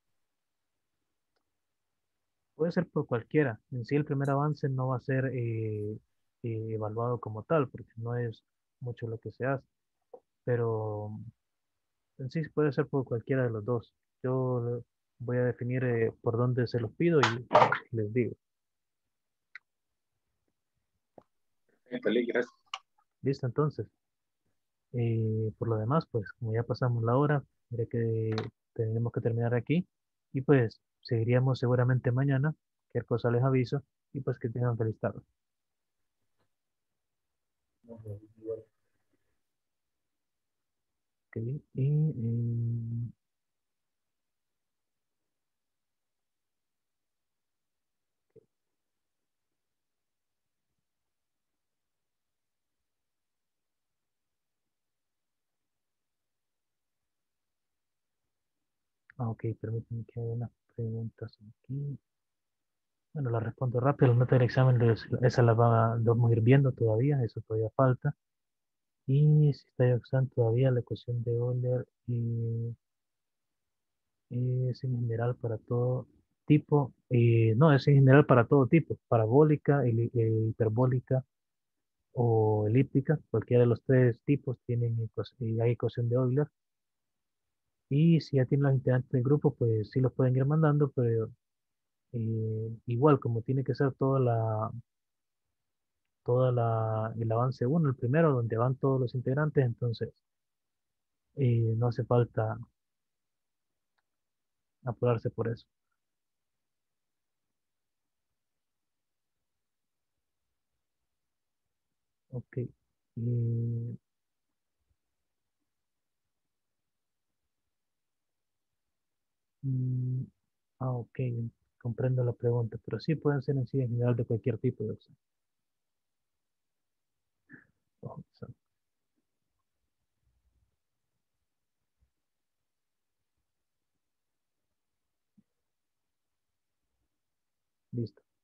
Puede ser por cualquiera. En sí el primer avance no va a ser evaluado como tal, porque no es mucho lo que se hace, pero en sí puede ser por cualquiera de los dos. Yo voy a definir por dónde se los pido y les digo. Gracias. Listo, entonces. Por lo demás, pues como ya pasamos la hora, mira que tenemos que terminar aquí y pues seguiríamos seguramente mañana. Cualquier cosa les aviso y pues que tengan feliz tarde. Ok, ok, permítanme que haya unas preguntas aquí. Bueno, las respondo rápido. La nota del examen, esa la vamos a ir viendo todavía, eso todavía falta. Y si está usando todavía la ecuación de Euler y Es en general para todo tipo, no, es en general para todo tipo, parabólica, hiperbólica o elíptica, cualquiera de los tres tipos tienen hay ecuación de Euler. Y si ya tienen los integrantes del grupo, pues sí los pueden ir mandando, pero igual como tiene que ser el avance uno, el primero, donde van todos los integrantes, entonces no hace falta apurarse por eso. Ok. Mm, ok, comprendo la pregunta, pero sí pueden ser en sí en general de cualquier tipo de opción. Oh, listo.